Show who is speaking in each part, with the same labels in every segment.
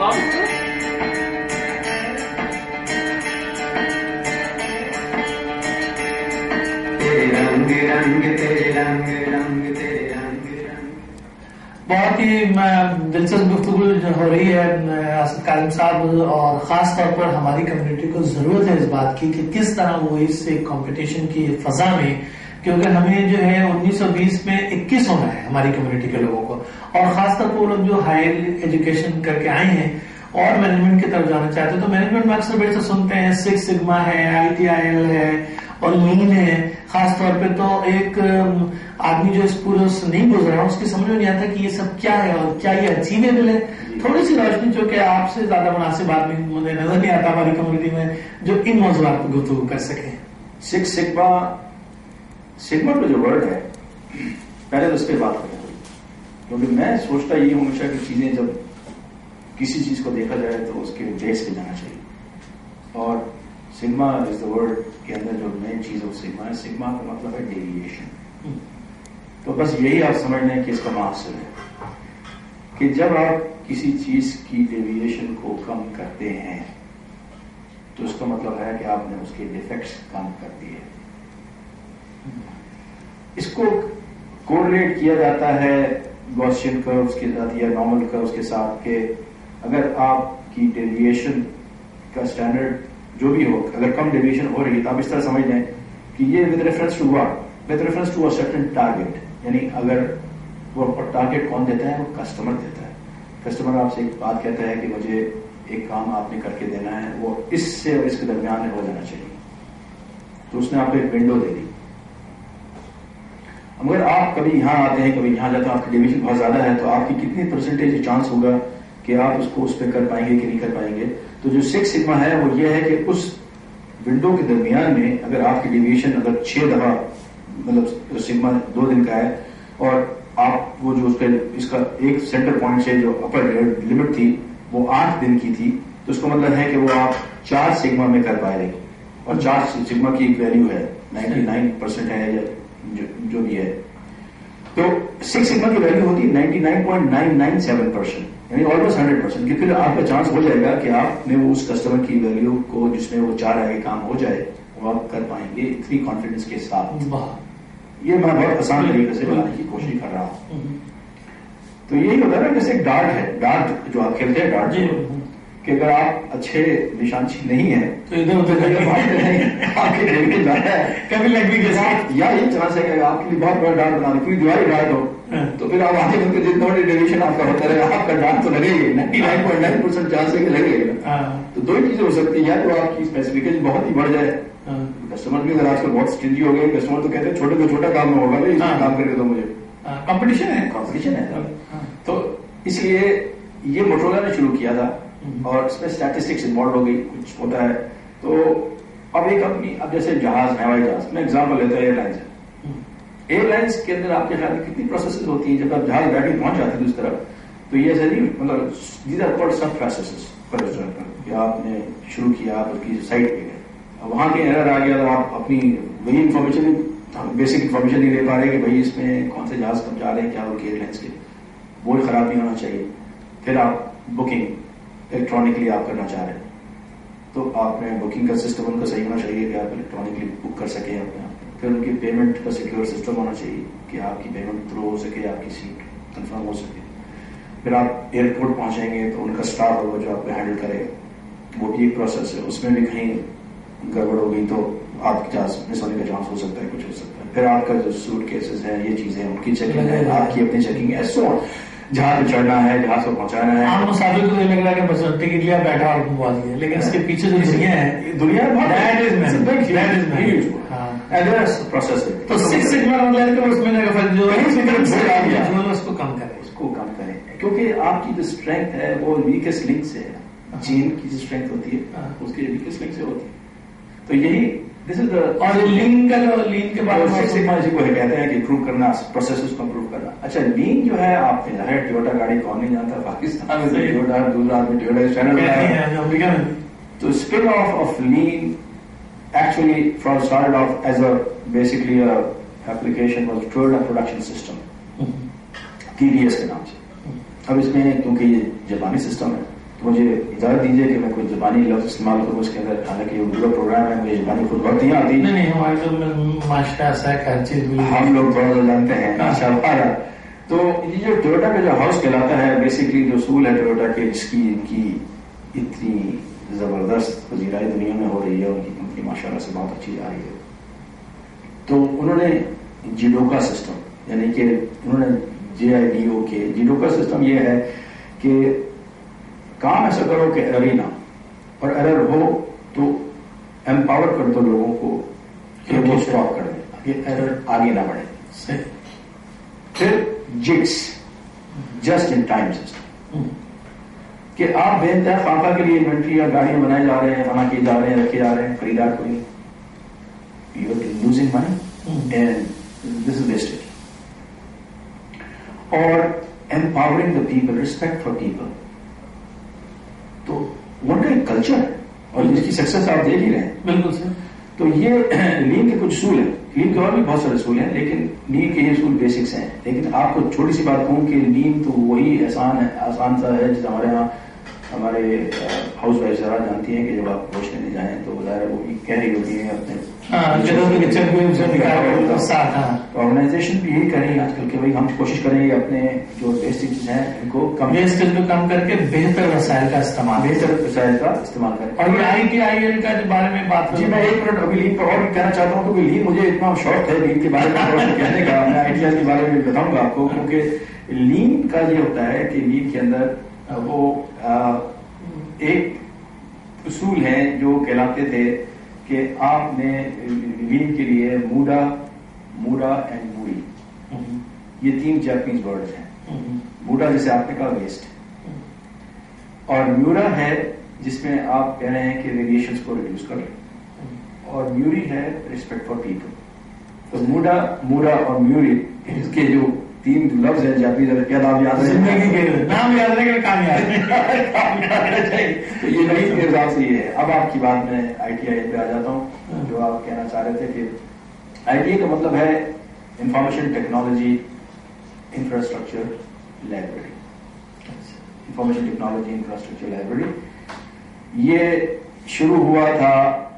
Speaker 1: بہت ہی دلچسپ گفتگو ہو رہی ہے اسد کاظم صاحب، اور خاص طور پر ہماری کمیونٹی کو ضرورت ہے اس بات کی کہ کس طرح وہ اس کمپٹیشن کی فضا میں، کیونکہ ہمیں جو ہے 1920 میں 21 ہونا ہے ہماری کمیونٹی کے لوگوں کو، اور خاص طور پر وہ لوگ جو ہائر ایجوکیشن کر کے آئے ہیں اور مینجمنٹ کی طرف جانا چاہتے ہیں، تو مینجمنٹ میں اکثر بڑے سے سنتے ہیں 6 سگما ہے، ITIL ہے اور لین ہے. خاص طور پہ تو ایک آدمی جو اس پورے سے نہیں گزرا اس کی سمجھ میں نہیں آتا کہ یہ سب کیا ہے اور کیا یہ اچیویبل ہے. تھوڑی سی روشنی جو کہ آپ سے زیادہ مناسب آدمی مجھے نظر نہیں آتا ہماری کمیونٹی میں جو ان موضوعات پر گفتگو کر سکے.
Speaker 2: 6 سگما کا جو ورڈ ہے پہلے تو اس پہ بات کریں، کیونکہ میں سوچتا یہ ہوں ہمیشہ کہ چیزیں جب کسی چیز کو دیکھا جائے تو اس کے بیس پہ جانا چاہیے. اور سگما از دا ورڈ کے اندر جو مین چیز ہے وہ سگما ہے. سگما کا مطلب ہے ڈیویشن. تو بس یہی آپ سمجھ لیں کہ اس کا مقصد ہے کہ جب آپ کسی چیز کی ڈیویشن کو کم کرتے ہیں تو اس کا مطلب ہے کہ آپ نے اس کے ڈیفیکٹس کم کر دیے. اس کو کوریلیٹ کیا جاتا ہے گوسین کروز کے ساتھ یا نارمل کروز کے ساتھ کہ اگر آپ کی ڈیویشن کا اسٹینڈرڈ جو بھی ہو، اگر کم ڈیویشن ہو رہی ہے تو آپ اس طرح سمجھ لیں کہ یہ with reference to what, with reference to a certain target. یعنی اگر وہ ٹارگیٹ کون دیتا ہے، وہ کسٹمر دیتا ہے. کسٹمر آپ سے ایک بات کہتا ہے کہ مجھے ایک کام آپ نے کر کے دینا ہے، وہ اس سے اور اس کے درمیان میں ہو جانا چاہیے، تو اس نے آپ کو ایک ونڈو دے دی. اگر آپ کبھی یہاں آتے ہیں کبھی یہاں جاتے ہیں، آپ کی ڈیویژن بہت زیادہ ہے تو آپ کی کتنی پرسنٹیج چانس ہوگا کہ آپ اس کو اس پہ کر پائیں گے کہ نہیں کر پائیں گے. تو جو 6 سگما ہے وہ یہ ہے کہ اس ونڈو کے درمیان میں اگر آپ کی ڈیویشن اگر 6 دفعہ مطلب سگما 2 دن کا ہے اور آپ وہ جو اس کا ایک سینٹر پوائنٹ سے جو اپر لمٹ تھی وہ 8 دن کی تھی، تو اس کا مطلب ہے کہ وہ آپ 4 سگما میں کر پائے گے. اور 4 سگما کی ایک ویلیو ہے 99% ہے یا جو بھی ہے. تو 6 سگما کی ویلیو ہوتی ہے 99.997%، یعنی آلموسٹ 100%. کہ پھر آپ کا چانس ہو جائے گا کہ آپ نے وہ اس کسٹمر کی ویلیو کو جس میں وہ چاہ رہا ہے کام ہو جائے وہ آپ کر پائیں گے اتنی کانفیڈنس کے ساتھ. یہ میں بہت آسان طریقے سے بنانے کی کوشش کر رہا ہوں. تو یہی ہوتا ہے نا، جیسے ایک ڈارٹ ہے، ڈارٹ جو آپ کھیلتے ہیں ڈارٹ کہ اگر آپ اچھے نشانچی نہیں ہیں تو ادھر ادھر آپ کے ڈیل کے جانا ہے کبھی لگ بھی کے ساتھ یا یہ چانس ہے کہ آپ کے لیے بہت بڑا ڈارٹ بنا دیں، پوری دیواری ڈارٹ ہو تو پھر آپ آگے بن کے جتنا بڑی ڈیویشن آپ کا ہوتا رہے آپ کا ڈارٹ تو لگے گی. 99.9% چانس ہے کہ لگے گا. تو 2 چیزیں ہو سکتی ہیں، یا تو آپ کی اسپیسیفکیشن بہت ہی بڑھ جائے. کسٹمر بھی اگر آج کل بہت اسٹرینجی ہو گئے، کسٹمر تو کہتے ہیں چھوٹے تو چھوٹا کام ہوگا بھائی، کام کر کے دو مجھے. کمپٹیشن ہے. تو اس لیے یہ موٹرولا نے شروع کیا تھا اور اس میں اسٹیٹسٹکس انوالو ہو گئی، کچھ ہوتا ہے. تو اب ایک اپنی اب جیسے جہاز، ہوائی جہاز میں ایگزامپل لیتا ہوں ایئر لائنس. ایئر لائنس کے اندر آپ کے خیال میں کتنی پروسیسز ہوتی ہیں؟ جب آپ جہاز بیٹھ کے پہنچ جاتے ہیں اس طرف تو یہ ایسا نہیں، مطلب these are called sub processes. کہ آپ نے شروع کیا، آپ اس کی سائٹ پہ گئے، وہاں کے ایرر آ گیا تو آپ اپنی وہی انفارمیشن بیسک انفارمیشن نہیں لے پا رہے کہ بھائی اس میں کون سے جہاز کب جا رہے ہیں، کیا ہو ایئر لائنس کے وہ خراب نہیں ہونا چاہیے. پھر آپ بکنگ الیکٹرانکلی آپ کرنا چاہ رہے ہیں تو آپ نے بکنگ کا سسٹم ان کا صحیح ہونا چاہیے کہ آپ الیکٹرانکلی بک کر سکیں اپنے آپ. پھر ان کی پیمنٹ کا سیکیور سسٹم ہونا چاہیے کہ آپ کی پیمنٹ تھرو ہو سکے، آپ کی سیٹ کنفرم ہو سکے. پھر آپ ایئرپورٹ پہنچیں گے تو ان کا اسٹاف ہوگا جو آپ کو ہینڈل کرے گا، وہ بھی ایک پروسیس ہے. اس میں بھی کہیں گڑبڑ ہو گئی تو آپ کے چانس مس ہونے کا چانس ہو سکتا ہے، کچھ ہو سکتا ہے. پھر آپ کا جو سوٹ کیسز ہے، یہ چیزیں ان کی چیکنگ ہے، آپ کی اپنی چیکنگ ہے. سو جہاز پہ چڑھنا ہے، جہاز کو پہنچانا ہے.
Speaker 1: عام مسافر کو یہ لگ رہا ہے کہ بس ٹکٹ لیا بیٹھا اور گھما دیا، لیکن اس کے پیچھے جو دنیا ہے،
Speaker 2: دنیا پروسیس ہے.
Speaker 1: تو 6 سگما اس میں اس کو کم کریں،
Speaker 2: اس کو کم کریں، کیونکہ آپ کی جو اسٹرینتھ ہے وہ ویکسٹ لنک سے ہے. چین کی جو اسٹرینتھ ہوتی ہے اس کی ویکسٹ لنک سے ہوتی ہے. تو یہی دس از
Speaker 1: اور لین کا لین کے بعد
Speaker 2: کو کہتے ہیں کہ امپروو کرنا، پروسیسز کو امپروو کرنا. اچھا لین جو ہے آپ نے ظاہر ٹویوٹا گاڑی کون نہیں جانتا، پاکستان میں ٹویوٹا دوسرا آدمی ٹویوٹا چینل. تو spin off lean actually from start off as a basically application was Toyota production system TDS کے نام سے. اب اس میں کیونکہ یہ جاپانی سسٹم ہے تو مجھے اجازت دیجیے کہ میں کوئی زبانی لفظ استعمال کروں اس کے اندر، حالانکہ یہ اردو کا پروگرام ہے، مجھے زبانی خود بہت نہیں آتی.
Speaker 1: نہیں ہمارے تو معاشرہ ایسا ہے کہ ہر چیز
Speaker 2: ہم لوگ بہت جانتے ہیں ماشاء اللہ. تو یہ جو ٹویوٹا کا جو ہاؤس کہلاتا ہے، بیسکلی جو اصول ہے ٹویوٹا کے، جس کی ان کی اتنی زبردست پذیرائی دنیا میں ہو رہی ہے، ان کی کمپنی ماشاء اللہ سے بہت اچھی جا رہی ہے. تو انہوں نے جیڈوکا سسٹم، یعنی کہ انہوں نے JIDO کے جیڈوکا سسٹم یہ ہے کہ کام ایسا کرو کہ ایرر ہی نہ، اور ایرر ہو تو امپاور کر دو لوگوں کو کہ وہ اسٹاپ کر دیں، یہ ایرر آگے نہ بڑھے. پھر jigs, just in time system, کہ آپ بے انتہا خاکہ کے لیے انوینٹری یا گاڑیاں بنائے جا رہے ہیں، بنا کیے جا رہے ہیں، رکھے جا رہے ہیں، خریدار کوئی نہیں. You are losing money and this is wasted. اور empowering the people, respect for people. تو وہ ایک کلچر ہے اور جس کی سکسیس آپ دیکھ ہی رہے ہیں.
Speaker 1: بالکل سر. تو
Speaker 2: یہ لین کے کچھ اصول ہیں، لین کے اور بھی بہت سارے اصول ہیں، لیکن لین کے یہ اصول بیسکس ہیں. لیکن آپ کو چھوٹی سی بات کہوں کہ لین تو وہی آسان سا ہے جس ہمارے یہاں ہمارے ہاؤس وائف ذرا جانتی ہیں کہ جب آپ گوشت لینے جائیں تو ظاہر وہ کہہ رہی ہوتی ہیں اپنے آرگنائزیشن بھی یہی کریں آج کل کہ بھائی ہم کوشش کریں گے اپنے جو بیسکس ہیں ان کو
Speaker 1: کم کر کے بہتر وسائل کا استعمال
Speaker 2: کریں.
Speaker 1: اور یہ ITIL کا بارے میں بات
Speaker 2: جی میں 1 منٹ ابھی لین پر اور کہنا چاہتا ہوں کہ لین مجھے اتنا شوق ہے لین کے بارے میں کہنے کا، میں ITIL کے بارے میں بتاؤں گا آپ کو، کیونکہ لین کا یہ ہوتا ہے کہ لین کے اندر وہ ایک اصول ہیں جو کہلاتے تھے کہ آپ نے لین کے لیے موڈا اینڈ موری، یہ 3 جاپنیز ورڈز ہیں. موڈا جسے آپ نے کہا ویسٹ، اور میورا ہے جس میں آپ کہہ رہے ہیں کہ ویریشنز کو ریڈیوس کر لیں، اور میوری ہے ریسپیکٹ فار پیپل. تو موڈا اور میوری اس کے جو 3 لفظ ہیں جاپنیز، کیا نام یاد ہے؟
Speaker 1: زندگی کے نام یاد رہے گا، کام یاد ہے.
Speaker 2: تو یہ نئی کے حساب سے یہ ہے. اب آپ کی بات میں ITI پہ آ جاتا ہوں، جو آپ کہنا چاہ رہے تھے کہ ITI کا مطلب ہے information technology infrastructure library. Information technology infrastructure library یہ شروع ہوا تھا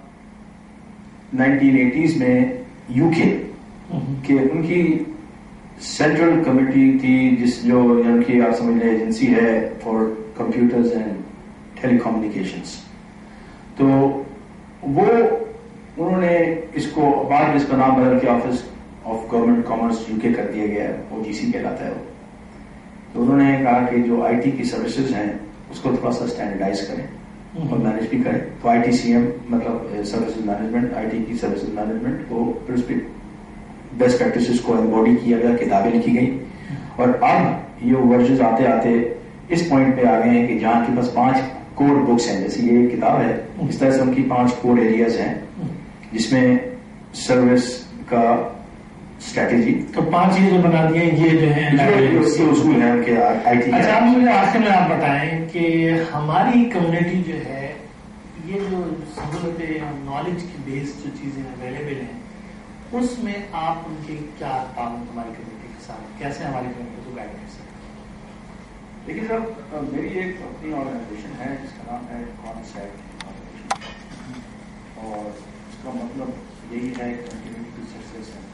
Speaker 2: 1980s میں UK کہ ان کی سینٹرل کمیٹی تھی جس جو ان کی آپ سمجھ لیں ایجنسی ہے for computers and telecommunications. تو وہ انہوں نے اس کو بعد اس کا نام بدل کے office of government commerce UK کر دیا گیا، OGC کہلاتا ہے وہ. تو انہوں نے کہا کہ جو IT کی سروسز ہیں اس کو تھوڑا سا اسٹینڈرڈائز کریں اور مینیج بھی کریں. تو ITCM مطلب سروسز مینجمنٹ، IT کی سروسز مینجمنٹ کو پھر اس پہ بیسٹ پریکٹسز کو امبوڈی کیا گیا، کتابیں لکھی گئی. اور اب یہ ورژنز آتے آتے اس پوائنٹ پہ آ گئے ہیں کہ جہاں کے پاس 5 کوڈ بکس ہیں. جیسے یہ کتاب ہے اس طرح سے ان کی 5 کوڈ ایریاز ہیں جس میں سروس کا اسٹریٹجی.
Speaker 1: تو 5 یہ جو بنا دیے یہ جو ہے
Speaker 2: اصول ہیں ان کے IT.
Speaker 1: اچھا آپ مجھے آخر میں آپ بتائیں کہ ہماری کمیونٹی جو ہے یہ جو سہولت نالج کی بیس جو چیزیں اویلیبل ہیں اس میں آپ ان کے کیا تعاون ہماری کمیونٹی کے ساتھ کیسے ہماری کمیونٹی کو گائڈ کر سکتے ہیں؟
Speaker 2: لیکن صاحب میری ایک اپنی آرگنائزیشن ہے جس کا نام ہے کانسیپٹ، اور اس کا مطلب یہی ہے کنٹینیوٹی سکسیس ہے.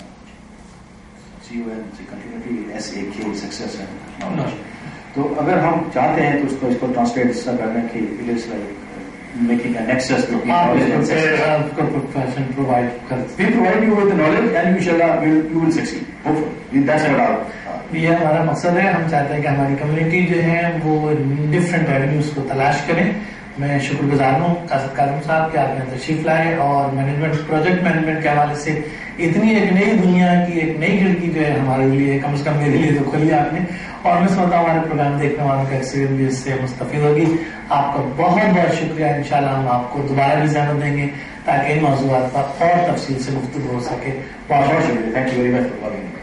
Speaker 2: کنٹینیوٹی سکسیس ہے. تو اگر ہم چاہتے ہیں تو اس کو ٹرانسلیٹ اس طرح کرنا کہ it is like making a nexus between knowledge and success.
Speaker 1: Profession provide
Speaker 2: you with the knowledge and you will succeed. Hopefully. That's what
Speaker 1: یہ ہمارا مقصد ہے. ہم چاہتے ہیں کہ ہماری کمیونٹی جو ہے وہ ڈفرینٹ ایونیوز کو تلاش کریں. میں شکر گزار ہوں قاصد کاظم صاحب کہ آپ نے تشریف لائے اور مینجمنٹ پروجیکٹ مینجمنٹ کے حوالے سے اتنی ایک نئی دنیا کی ایک نئی کھڑکی جو ہے ہمارے لیے کم از کم میرے لیے تو کھلی آپ نے. اور میں سمجھتا ہوں ہمارے پروگرام دیکھنے والوں کا ایکسپیرینس بھی اس سے مستفید ہوگی. آپ کا بہت بہت شکریہ. انشاءاللہ ہم آپ کو دوبارہ بھی زحمت دیں گے تاکہ ان موضوعات پر اور تفصیل سے گفتگو ہو سکے.
Speaker 2: بہت بہت شکریہ. Thank you very much.